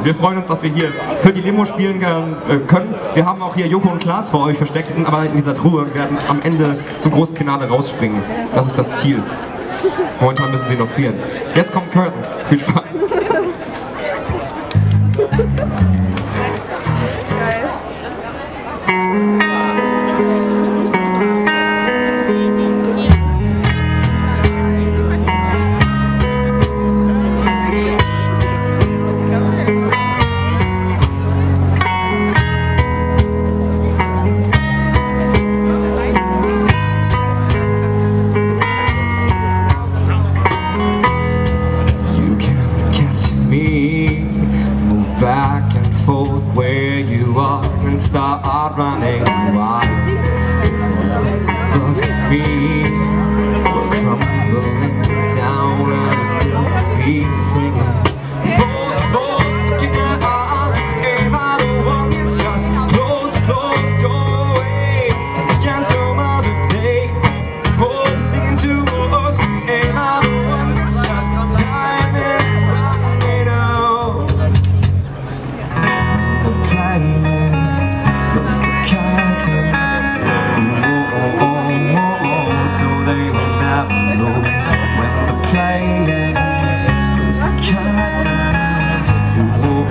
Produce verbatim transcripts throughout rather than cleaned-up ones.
Wir freuen uns, dass wir hier für die Limo spielen können. Wir haben auch hier Joko und Klaas vor euch versteckt. Die sind aber in dieser Truhe und werden am Ende zum großen Finale rausspringen. Das ist das Ziel. Momentan müssen sie noch frieren. Jetzt kommt Curtains. Viel Spaß. Back and forth where you are and start running wild. Above me, we're crumbling down and I'll still be singing. False, false, can I ask, am I the one you just close, close, go away? Again some other day, hope singing to us, am I the one you just, time is running out. Close the curtains, oh, oh, oh, oh, so they will never know when the play ends. Close the curtains, oh,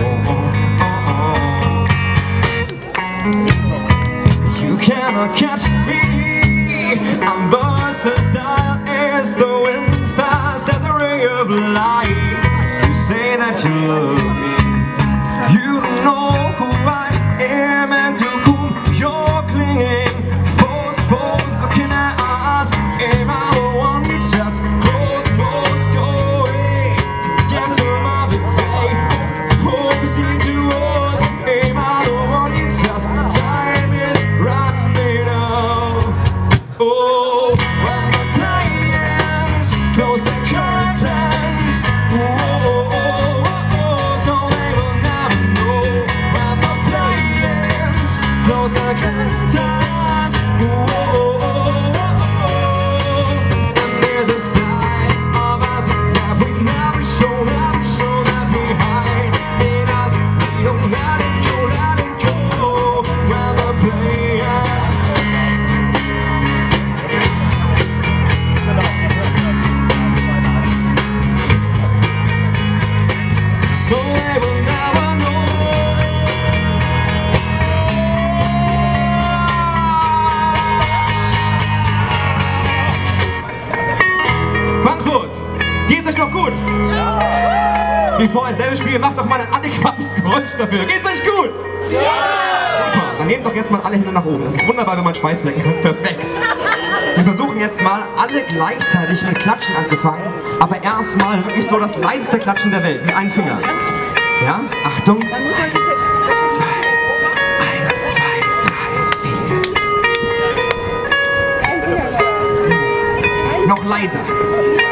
oh, oh, oh. You cannot catch me, I'm versatile as the wind, fast as a ray of light. You say that you love me, you don't know who I am and to whom you're clinging. False, false, how can I ask? Am I the one you just close, close, go away? Again some other day, hope singing to us. Am I the one you just, time is running out. Oh, when the play ends, close the curtains. Oh, oh, oh, oh, oh, so they will never know when the play ends. Close the curtains. Oh, oh, oh, oh, oh. And there's a side of us that we never show, never show that behind in us. We don't let it go, let it go when the play ends. So they will never know. Frankfurt, geht's euch noch gut? Ja! Wie vorher selber spielen, macht doch mal ein adäquates Geräusch dafür. Geht's euch gut? Ja! Super, dann nehmt doch jetzt mal alle Hände nach oben. Das ist wunderbar, wenn man Schweißflecken hat. Perfekt. Wir versuchen jetzt mal alle gleichzeitig mit Klatschen anzufangen, aber erstmal wirklich so das leiseste Klatschen der Welt mit einem Finger. Ja? Achtung. Eins, zwei, eins, zwei, drei, vier. Noch leiser.